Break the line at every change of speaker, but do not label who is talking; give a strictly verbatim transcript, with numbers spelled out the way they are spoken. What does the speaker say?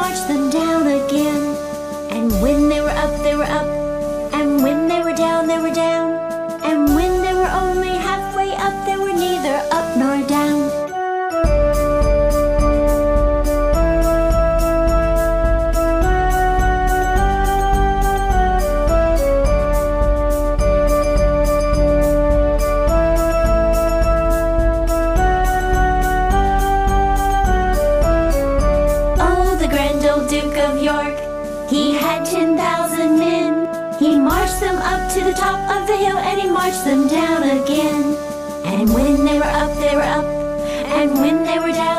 marched them down again. And when they were up, they were up, and when they were down, they were down, and when they were only halfway up, they were neither up nor down. He had ten thousand men. He marched them up to the top of the hill, and he marched them down again. And when they were up, they were up, and when they were down,